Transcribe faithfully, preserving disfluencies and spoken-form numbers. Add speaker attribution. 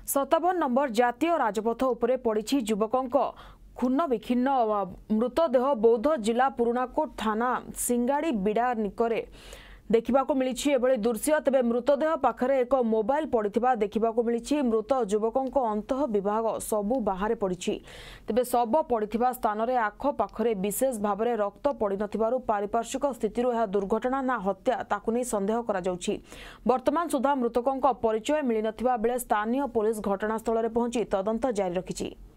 Speaker 1: सतावन नंबर जातीय राजपथ उपरे पड़ी युवक खून विखिन्न मृतदेह बौद्ध जिला पुराकोट थाना सिंगाड़ी बिड़ा निकरे देखा मिली एभली दृश्य। तेज मृतदेह पाखरे एक मोबाइल पड़ा देखा मिली। मृत युवक अंत विभाग सबू बाहर पड़ी। तेज शव पड़ा स्थान में आखपाखे विशेष भाव में रक्त पड़ न पारिपार्श्विक स्थिति यह दुर्घटना ना हत्या ताकू नहीं सन्देह करा जाउछि। वर्तमान सुधा मृतकों परिचय मिल नथिबा बेले स्थानीय पुलिस घटनास्थल में पहुंची तदंत जारी रखिछि।